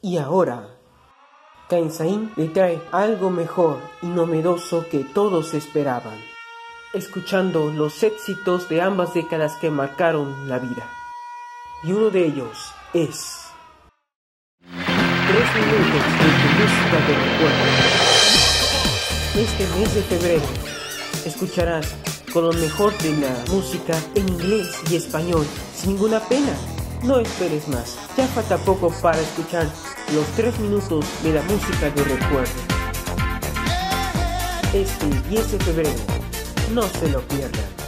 Y ahora, Kainsain le trae algo mejor y novedoso que todos esperaban, escuchando los éxitos de ambas décadas que marcaron la vida. Y uno de ellos es 3 minutos de tu música de recuerdo. Este mes de febrero escucharás con lo mejor de la música en inglés y español, sin ninguna pena. No esperes más, ya falta poco para escuchar los 3 minutos de la música de recuerdo. Este 10 de febrero, no se lo pierdan.